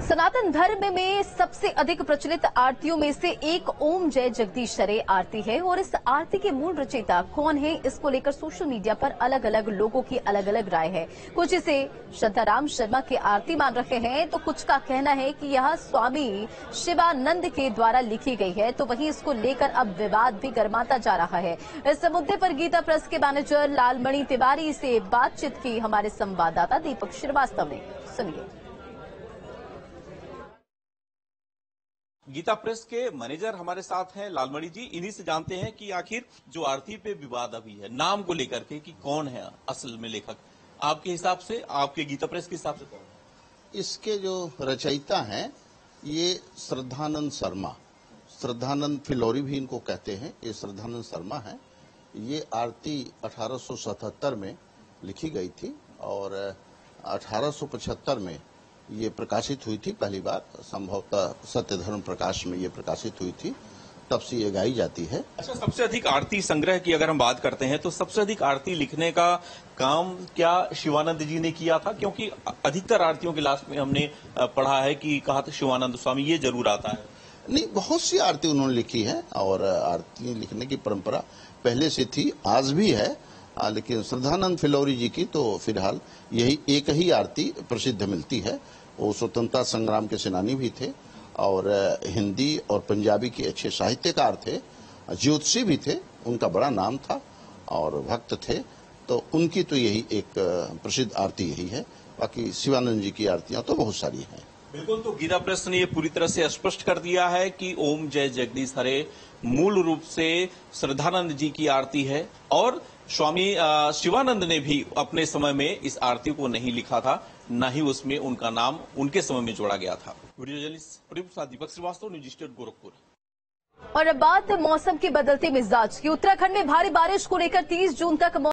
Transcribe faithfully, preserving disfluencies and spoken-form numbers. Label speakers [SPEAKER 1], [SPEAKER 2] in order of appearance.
[SPEAKER 1] सनातन धर्म में सबसे अधिक प्रचलित आरतियों में से एक ओम जय जगदीश्वरे आरती है और इस आरती के मूल रचयिता कौन है, इसको लेकर सोशल मीडिया पर अलग अलग लोगों की अलग अलग राय है। कुछ इसे शांताराम शर्मा की आरती मान रहे हैं तो कुछ का कहना है कि यह स्वामी शिवानंद के द्वारा लिखी गई है, तो वहीं इसको लेकर अब विवाद भी गर्माता जा रहा है। इस मुद्दे पर गीता प्रेस के मैनेजर लालमणि तिवारी से बातचीत की हमारे संवाददाता दीपक श्रीवास्तव ने। सुनिए।
[SPEAKER 2] गीता प्रेस के मैनेजर हमारे साथ हैं लालमणि जी। इन्हीं से जानते हैं कि आखिर जो आरती पे विवाद अभी है नाम को लेकर के कि कौन है असल में लेखक, आपके हिसाब से, आपके गीता प्रेस के हिसाब से कौन है?
[SPEAKER 3] इसके जो रचयिता हैं ये श्रद्धानंद शर्मा, श्रद्धानंद फिलौरी भी इनको कहते हैं, ये श्रद्धानंद शर्मा है। ये आरती अठारह सौ सतहत्तर में लिखी गई थी और अठारह सौ पचहत्तर में ये प्रकाशित हुई थी पहली बार, संभवतः सत्य धर्म प्रकाश में ये प्रकाशित हुई थी, तब से ये गाई जाती है।
[SPEAKER 2] अच्छा, सबसे अधिक आरती संग्रह की अगर हम बात करते हैं तो सबसे अधिक आरती लिखने का काम क्या शिवानंद जी ने किया था? क्योंकि अधिकतर आरतियों के लास्ट में हमने पढ़ा है कि कहा था शिवानंद स्वामी, ये जरूर आता है।
[SPEAKER 3] नहीं, बहुत सी आरती उन्होंने लिखी है और आरती लिखने की परंपरा पहले से थी, आज भी है, लेकिन श्रद्धानंद फिलौरी जी की तो फिलहाल यही एक ही आरती प्रसिद्ध मिलती है। वो स्वतंत्रता संग्राम के सेनानी भी थे और हिंदी और पंजाबी के अच्छे साहित्यकार थे, ज्योतिषी भी थे, उनका बड़ा नाम था और भक्त थे, तो उनकी तो यही एक प्रसिद्ध आरती यही है। बाकी शिवानंद जी की आरतियां तो बहुत सारी हैं।
[SPEAKER 2] बिल्कुल, तो गीता प्रेस ने ये पूरी तरह से स्पष्ट कर दिया है कि ओम जय जगदीश हरे मूल रूप से श्रद्धानंद जी की आरती है और स्वामी शिवानंद ने भी अपने समय में इस आरती को नहीं लिखा था, न ही उसमें उनका नाम उनके समय में जोड़ा गया था। Video journalist Deepak Srivastava, news state Gorakhpur.
[SPEAKER 1] और अब बात मौसम के बदलते मिजाज की। उत्तराखंड में भारी बारिश को लेकर तीस जून तक